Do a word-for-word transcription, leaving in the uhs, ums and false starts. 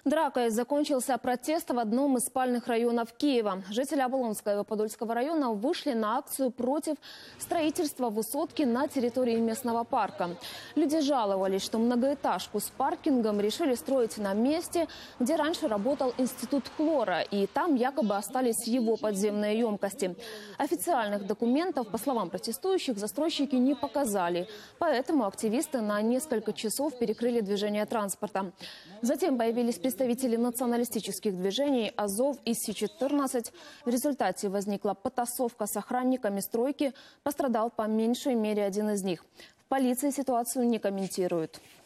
Дракой закончился протест в одном из спальных районов Киева. Жители Оболонского и Подольского района вышли на акцию против строительства высотки на территории местного парка. Люди жаловались, что многоэтажку с паркингом решили строить на месте, где раньше работал институт хлора, и там якобы остались его подземные емкости. Официальных документов, по словам протестующих, застройщики не показали, поэтому активисты на несколько часов перекрыли движение транспорта. Затем появились представители националистических движений «Азов» и Си четырнадцать. В результате возникла потасовка с охранниками стройки. Пострадал по меньшей мере один из них. В полиции ситуацию не комментируют.